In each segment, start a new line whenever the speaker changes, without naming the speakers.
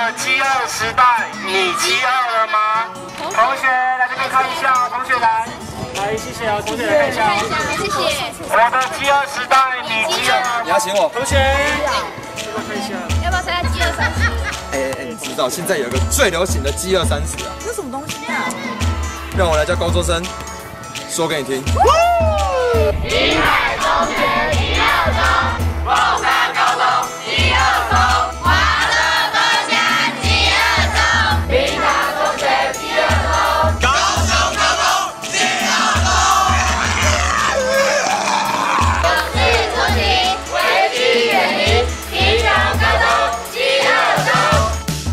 饥饿时代，你饥饿了吗？同学来这边看一下，同学来，谢谢啊，同学来看一下，
谢谢。
我的饥饿时代，你饥饿了吗？
你要请我？
同学，这个看一下，
要不要参加饥饿30？
你知道现在有一个最流行的饥饿30啊？
这什么东西啊？
让我来叫高中生说给你听。
滨海中学1、2中，凤山高中1、2中，华乐分家1、2中，滨海中学1、2中，高雄高中1、2中。勇气出题，危机远离，平遥高中1、2中。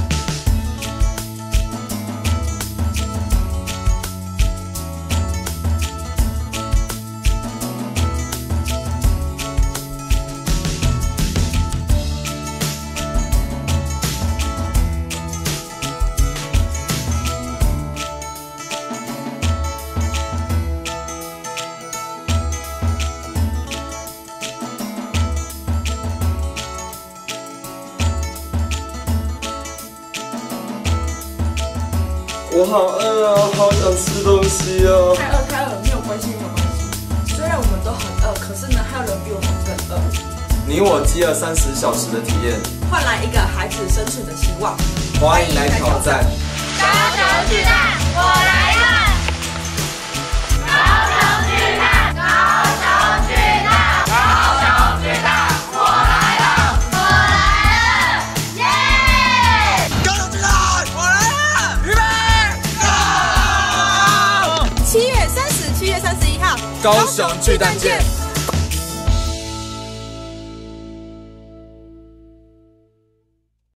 我好饿啊，好想吃东西哦。
太饿，没有关系，没有关系。虽然我们都很饿，可是呢，还有人比我们更饿。
你我饥饿30小时的体验，
换来一个孩子生存的希望。
欢迎来挑战。
高雄巨蛋，我来了！高雄巨蛋，高雄巨蛋，高雄巨蛋，我来了！我来了！耶！
高雄巨蛋，我来了！预备，Go！
7月30、7月31号，
高雄巨蛋见。